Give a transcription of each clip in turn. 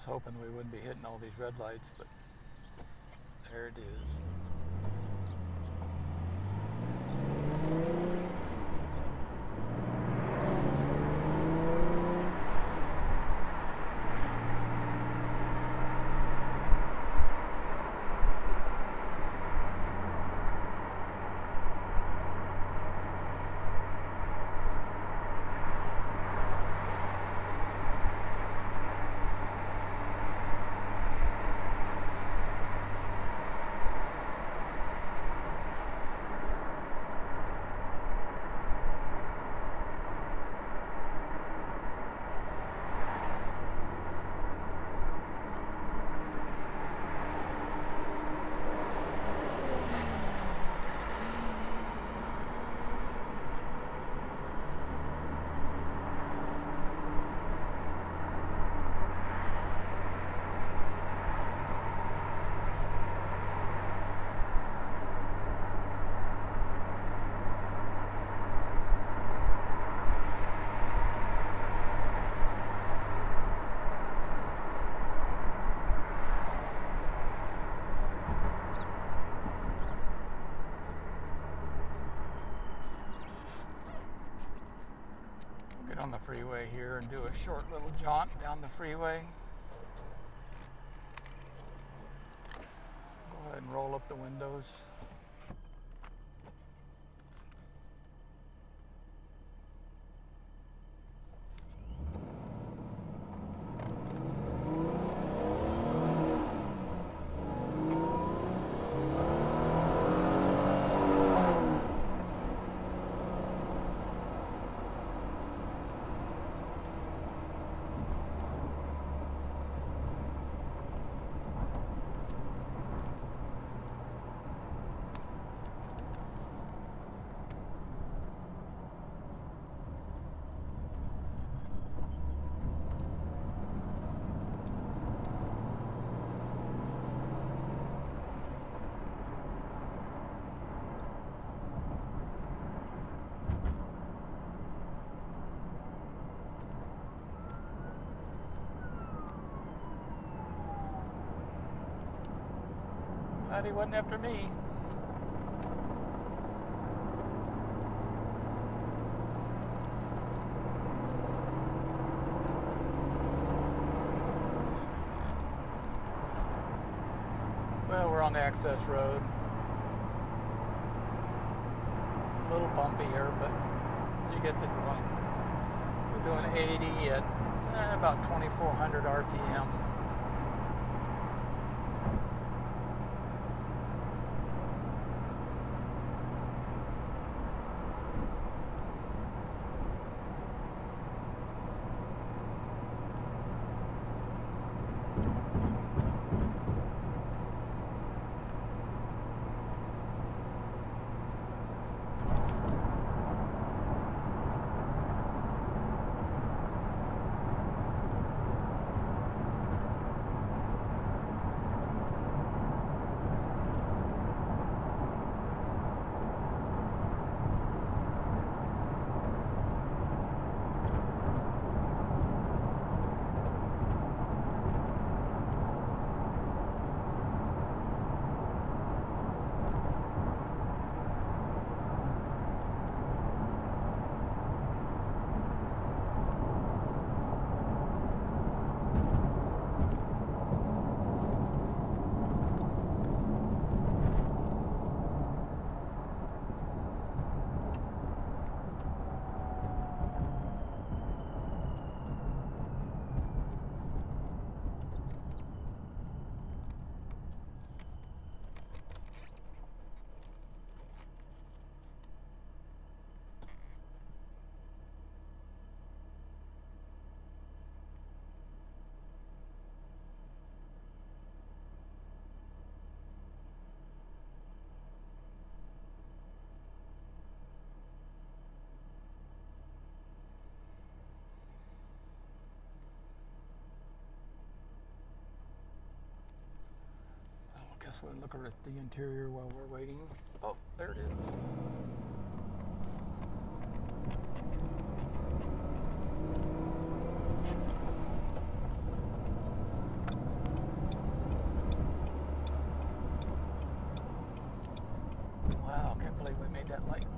was hoping we wouldn't be hitting all these red lights, but there it is. On the freeway here and do a short little jaunt down the freeway. Go ahead and roll up the windows. Glad he wasn't after me. Well, we're on the access road. A little bumpy here, but you get the point. We're doing 80 at about 2,400 RPM. Guess we'll look at the interior while we're waiting. Oh, there it is. believe we made that light.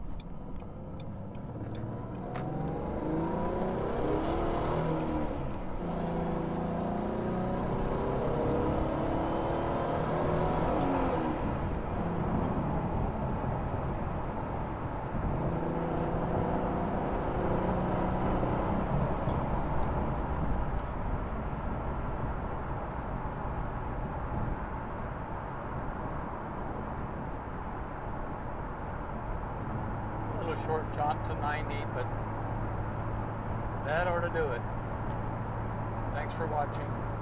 Short jaunt to 90, but that ought to do it. Thanks for watching.